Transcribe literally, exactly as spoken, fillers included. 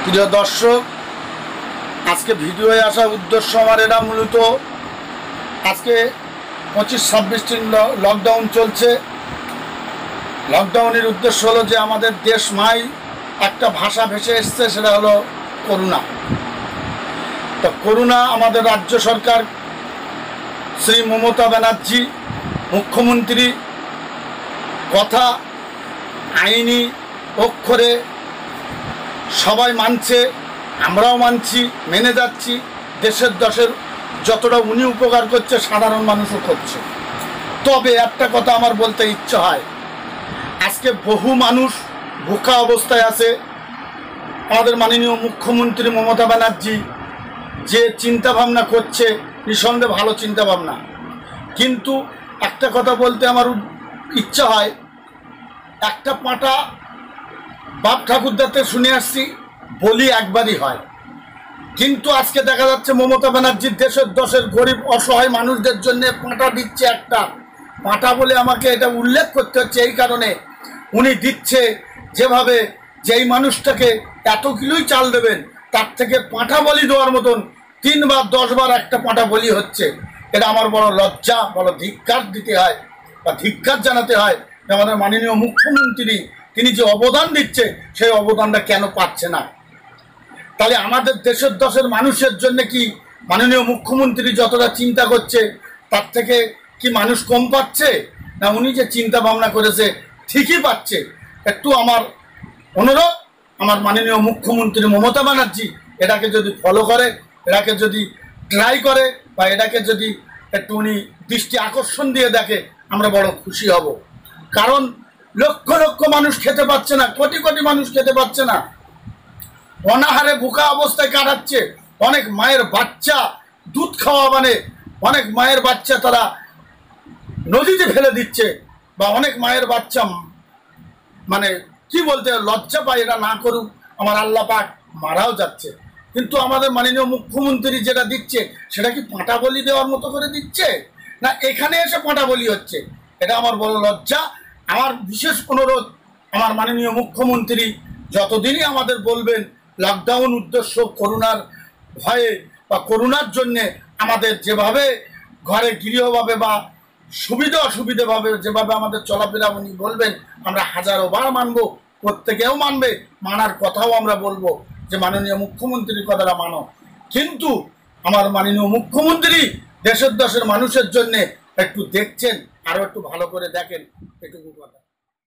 প্রিয় দর্শক, আজকে ভিডিওয়ে আসার উদ্দেশ্য আমার এটা মূলত আজকে পঁচিশ ছাব্বিশ দিন লকডাউন চলছে। লকডাউনের উদ্দেশ্য হলো যে আমাদের দেশ মাই একটা ভাষা ভেসে এসছে, সেটা হলো করোনা। তো করোনা আমাদের রাজ্য সরকার শ্রী মমতা ব্যানার্জি মুখ্যমন্ত্রী কথা আইনি অক্ষরে সবাই মানছে, আমরাও মানছি, মেনে যাচ্ছি। দেশের দশের যতটা উনি উপকার করছে সাধারণ মানুষও করছে। তবে একটা কথা আমার বলতে ইচ্ছে হয়, আজকে বহু মানুষ ভোকা অবস্থায় আছে। আমাদের মাননীয় মুখ্যমন্ত্রী মমতা ব্যানার্জি যে চিন্তা ভাবনা করছে নিঃসন্দেহে ভালো চিন্তা ভাবনা, কিন্তু একটা কথা বলতে আমার ইচ্ছা হয়, একটা পাঁটা বাপ ঠাকুরদাতে শুনে আসছি বলি একবারই হয়, কিন্তু আজকে দেখা যাচ্ছে মমতা ব্যানার্জির দেশের দশের গরিব অসহায় মানুষদের জন্য পাঁটা দিচ্ছে। একটা পাঁটা বলে আমাকে এটা উল্লেখ করতে হচ্ছে এই কারণে, উনি দিচ্ছে যেভাবে যেই মানুষটাকে এত কিলোই চাল দেবেন তার থেকে পাঁঠা বলি দেওয়ার মতন তিনবার দশবার একটা পাঁঠা বলি হচ্ছে। এটা আমার বড় লজ্জা, বড় ধিক্কার দিতে হয় বা ধিক্কার জানাতে হয় যে আমাদের মাননীয় মুখ্যমন্ত্রী তিনি যে অবদান দিচ্ছে সেই অবদানটা কেন পাচ্ছে না। তাহলে আমাদের দেশের দশের মানুষের জন্য কি মাননীয় মুখ্যমন্ত্রী যতটা চিন্তা করছে তার থেকে কি মানুষ কম পাচ্ছে না? উনি যে চিন্তা ভাবনা করেছে ঠিকই পাচ্ছে। একটু আমার অনুরোধ, আমার মাননীয় মুখ্যমন্ত্রী মমতা ব্যানার্জি এটাকে যদি ফলো করে, এটাকে যদি ট্রাই করে বা এটাকে যদি একটু উনি দৃষ্টি আকর্ষণ দিয়ে দেখে, আমরা বড় খুশি হব। কারণ লক্ষ লক্ষ মানুষ খেতে পাচ্ছে না, কোটি কোটি মানুষ খেতে পাচ্ছে না, অনাহারে ভুকা অবস্থায় কাটাচ্ছে। অনেক মায়ের বাচ্চা দুধ খাওয়া মানে অনেক মায়ের বাচ্চা তারা নদীতে ফেলে দিচ্ছে, বা অনেক মায়ের বাচ্চা মানে কি বলতে লজ্জা পায়, এটা না করুক আমার আল্লাহ পাক, মারাও যাচ্ছে। কিন্তু আমাদের মাননীয় মুখ্যমন্ত্রী যেটা দিচ্ছে সেটা কি পাঁটা বলি দেওয়ার মতো করে দিচ্ছে না এখানে এসে পাঁটা বলি হচ্ছে? এটা আমার বড় লজ্জা। আমার বিশেষ অনুরোধ, আমার মাননীয় মুখ্যমন্ত্রী যতদিনই আমাদের বলবেন লকডাউন উদ্দেশ্য করোনার ভয়ে বা করোনার জন্যে আমাদের যেভাবে ঘরে গৃহভাবে বা সুবিধা অসুবিধাভাবে যেভাবে আমাদের চলাফেরা উনি বলবেন আমরা হাজারো বার মানবো, প্রত্যেকেও মানবে, মানার কথাও আমরা বলবো যে মাননীয় মুখ্যমন্ত্রীর কথাটা মানো। কিন্তু আমার মাননীয় মুখ্যমন্ত্রী দেশের দশের মানুষের জন্যে একটু দেখছেন, আরও একটু ভালো করে দেখেন, এটুকু কথা।